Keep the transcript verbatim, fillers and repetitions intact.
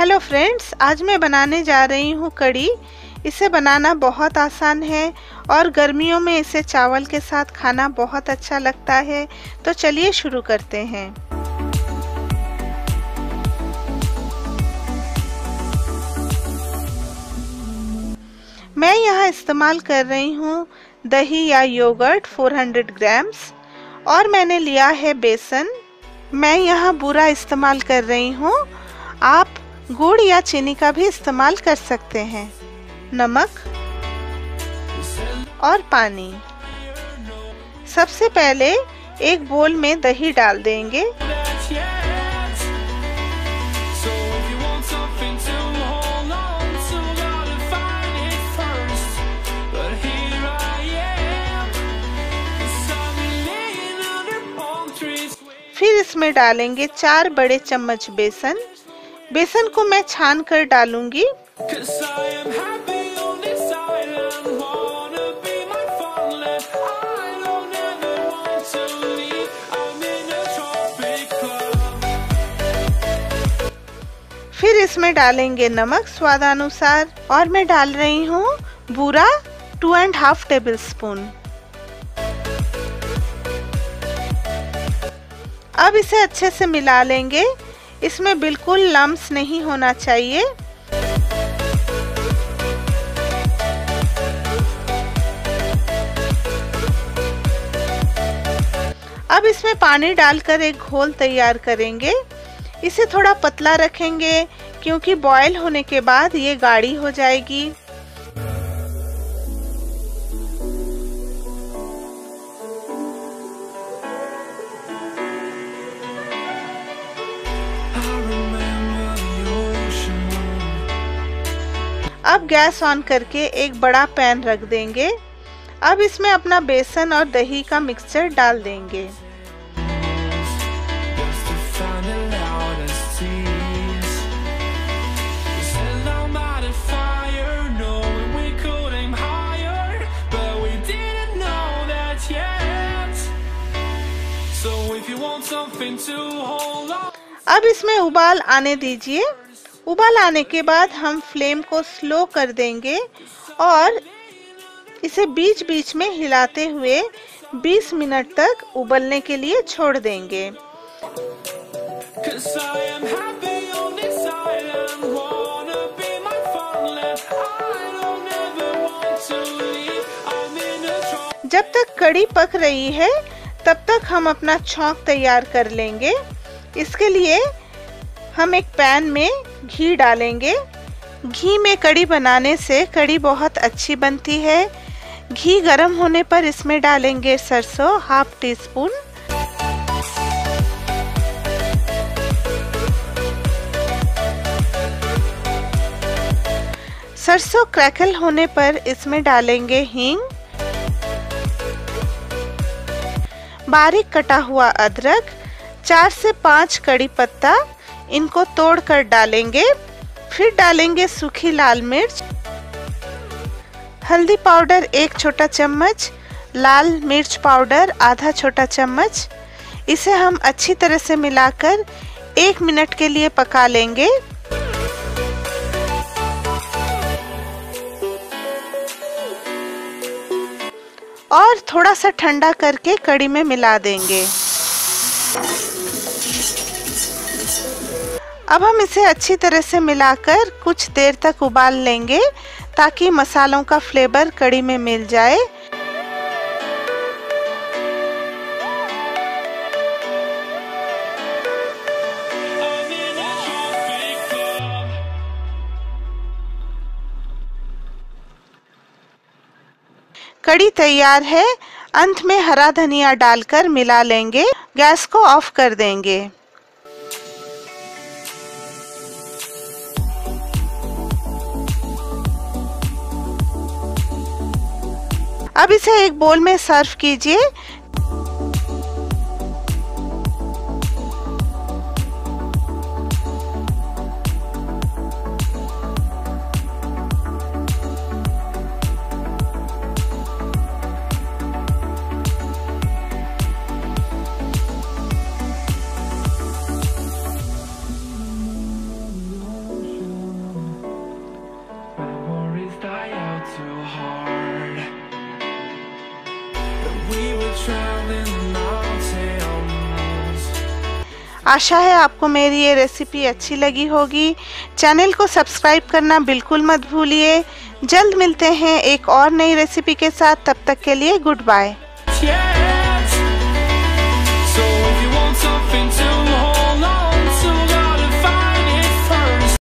Hello friends, आज मैं बनाने जा रही हूँ कढ़ी। इसे बनाना बहुत आसान है और गर्मियों में इसे चावल के साथ खाना बहुत अच्छा लगता है। तो चलिए शुरू करते हैं। मैं यहाँ इस्तेमाल कर रही हूँ दही या योगर्ट चार सौ ग्राम्स और मैंने लिया है बेसन। मैं यहाँ बूरा इस्तेमाल कर रही हूँ, आप गुड़ या चीनी का भी इस्तेमाल कर सकते हैं। नमक और पानी। सबसे पहले एक बोल में दही डाल देंगे। फिर इसमें डालेंगे चार बड़े चम्मच बेसन। बेसन को मैं छान कर डालूंगी। फिर इसमें डालेंगे नमक स्वादानुसार और मैं डाल रही हूँ बूरा two and half tablespoon. अब इसे अच्छे से मिला लेंगे। इसमें बिल्कुल लम्स नहीं होना चाहिए। अब इसमें पानी डालकर एक घोल तैयार करेंगे। इसे थोड़ा पतला रखेंगे क्योंकि बॉयल होने के बाद ये गाढ़ी हो जाएगी। अब गैस ऑन करके एक बड़ा पैन रख देंगे। अब इसमें अपना बेसन और दही का मिक्सचर डाल देंगे। अब इसमें उबाल आने दीजिए। उबाल आने के बाद हम फ्लेम को स्लो कर देंगे और इसे बीच बीच में हिलाते हुए बीस मिनट तक उबलने के लिए छोड़ देंगे। जब तक कढ़ी पक रही है तब तक हम अपना छौंक तैयार कर लेंगे। इसके लिए हम एक पैन में घी डालेंगे। घी में कढ़ी बनाने से कढ़ी बहुत अच्छी बनती है। घी गर्म होने पर इसमें डालेंगे सरसों हाफ टी स्पून। सरसों क्रैकल होने पर इसमें डालेंगे हींग, बारीक कटा हुआ अदरक, चार से पाँच कड़ी पत्ता, इनको तोड़कर डालेंगे। फिर डालेंगे सूखी लाल मिर्च, हल्दी पाउडर एक छोटा चम्मच, लाल मिर्च पाउडर आधा छोटा चम्मच। इसे हम अच्छी तरह से मिलाकर एक मिनट के लिए पका लेंगे। और थोड़ा सा ठंडा करके कढ़ी में मिला देंगे। अब हम इसे अच्छी तरह से मिलाकर कुछ देर तक उबाल लेंगे ताकि मसालों का फ्लेवर कढ़ी में मिल जाए। कढ़ी तैयार है। अंत में हरा धनिया डालकर मिला लेंगे। गैस को ऑफ कर देंगे। अब इसे एक बोल में सर्व कीजिए। आशा है आपको मेरी ये रेसिपी अच्छी लगी होगी। चैनल को सब्सक्राइब करना बिल्कुल मत भूलिए। जल्द मिलते हैं एक और नई रेसिपी के साथ, तब तक के लिए गुड बाय।